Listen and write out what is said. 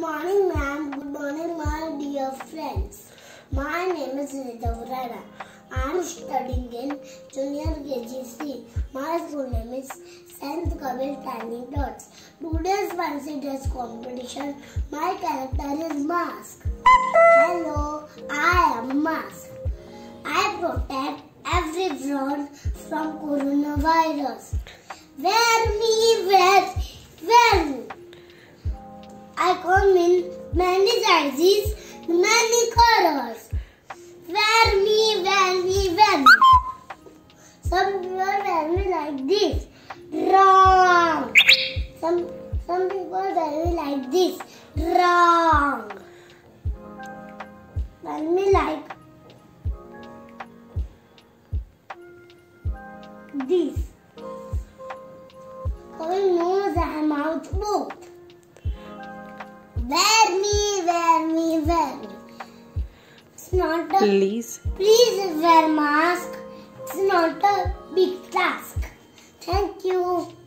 morning, ma'am. Good morning, my dear friends. My name is Hridhav. I am studying in Junior KGC. My school name is Saint Kabir Standing Dots. Today's fancy dress competition. My character is Mask. Hello, I am Mask. I protect everyone from coronavirus. Wear me, wear me. I come in many sizes, many colors. Wear me, wear me, wear me. Some people wear me like this. Wrong. Some people wear me like this. Wrong. Wear me like this. Covering nose and mouth both. Wear me, wear me, wear me. It's not a please wear mask. It's not a big task. Thank you.